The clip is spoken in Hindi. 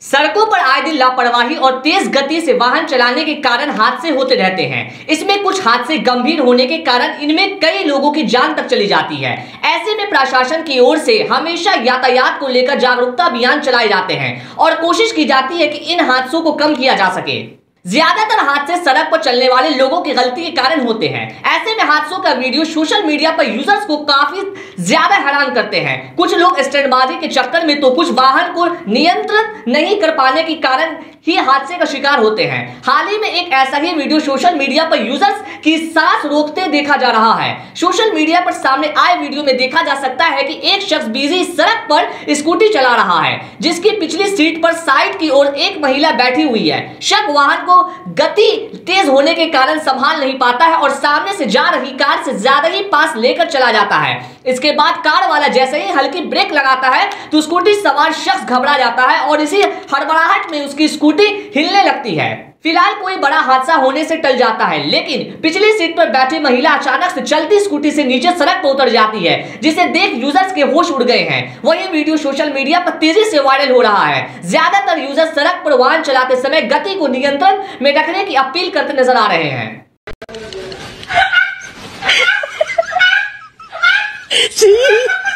सड़कों पर आए दिन लापरवाही और तेज गति से वाहन चलाने के कारण हादसे होते रहते हैं। इसमें कुछ हादसे गंभीर होने के कारण इनमें कई लोगों की जान तक चली जाती है। ऐसे में प्रशासन की ओर से हमेशा यातायात को लेकर जागरूकता अभियान चलाए जाते हैं और कोशिश की जाती है कि इन हादसों को कम किया जा सके। ज्यादातर हादसे सड़क पर चलने वाले लोगों की गलती के कारण होते हैं। ऐसे में हादसों का वीडियो सोशल मीडिया पर यूजर्स को काफी ज्यादा हैरान करते हैं। कुछ लोग स्टंटबाजी के चक्कर में तो कुछ वाहन को नियंत्रित नहीं कर पाने के कारण ही हादसे का शिकार होते हैं। हाल ही में एक ऐसा ही वीडियो सोशल मीडिया पर यूजर्स की सांस रोकते देखा जा रहा है। सोशल मीडिया पर सामने आए वीडियो में देखा जा सकता है कि एक शख्स बिजी सड़क पर स्कूटी चला रहा है, जिसकी पिछली सीट पर साइड की ओर एक महिला बैठी हुई है। शख्स वाहन को गति तेज होने के कारण संभाल नहीं पाता है और सामने से जा रही कार से ज्यादा ही पास लेकर चला जाता है। इसके बाद कार वाला जैसे ही हल्की ब्रेक लगाता है तो स्कूटी सवार शख्स घबरा जाता है और इसी हड़बड़ाहट में उसकी स्कूटी हिलने लगती है। फिलहाल कोई बड़ा हादसा होने से टल जाता है, लेकिन पिछली सीट पर बैठी महिला अचानक से चलती स्कूटी से नीचे सड़क पर उतर जाती है, जिसे देख यूजर्स के होश उड़ गए हैं। वही वीडियो सोशल मीडिया पर तेजी से वायरल हो रहा है। ज्यादातर यूजर्स सड़क पर वाहन चलाते समय गति को नियंत्रण में रखने की अपील करते नजर आ रहे हैं।